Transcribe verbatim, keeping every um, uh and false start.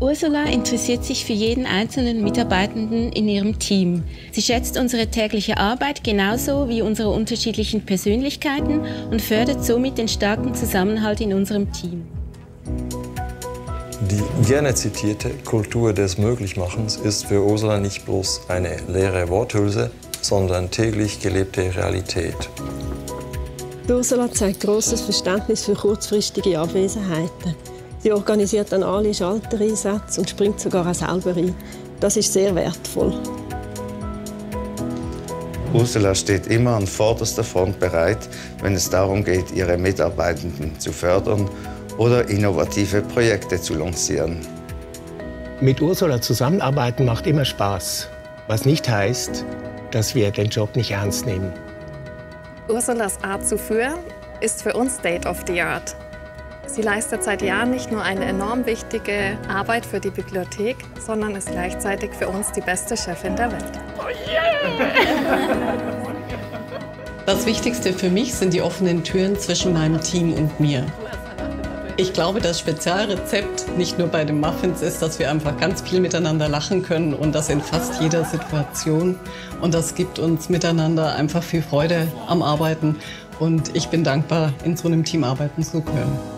Ursula interessiert sich für jeden einzelnen Mitarbeitenden in ihrem Team. Sie schätzt unsere tägliche Arbeit genauso wie unsere unterschiedlichen Persönlichkeiten und fördert somit den starken Zusammenhalt in unserem Team. Die gerne zitierte Kultur des Möglichmachens ist für Ursula nicht bloß eine leere Worthülse, sondern täglich gelebte Realität. Ursula zeigt grosses Verständnis für kurzfristige Abwesenheiten. Sie organisiert dann alle Schaltereinsätze und springt sogar auch selber ein. Das ist sehr wertvoll. Ursula steht immer an vorderster Front bereit, wenn es darum geht, ihre Mitarbeitenden zu fördern oder innovative Projekte zu lancieren. Mit Ursula zusammenarbeiten macht immer Spaß, was nicht heißt, dass wir den Job nicht ernst nehmen. Ursulas Art zu führen ist für uns State of the Art. Sie leistet seit Jahren nicht nur eine enorm wichtige Arbeit für die Bibliothek, sondern ist gleichzeitig für uns die beste Chefin der Welt. Oh yeah! Das Wichtigste für mich sind die offenen Türen zwischen meinem Team und mir. Ich glaube, das Spezialrezept nicht nur bei den Muffins ist, dass wir einfach ganz viel miteinander lachen können und das in fast jeder Situation. Und das gibt uns miteinander einfach viel Freude am Arbeiten. Und ich bin dankbar, in so einem Team arbeiten zu können.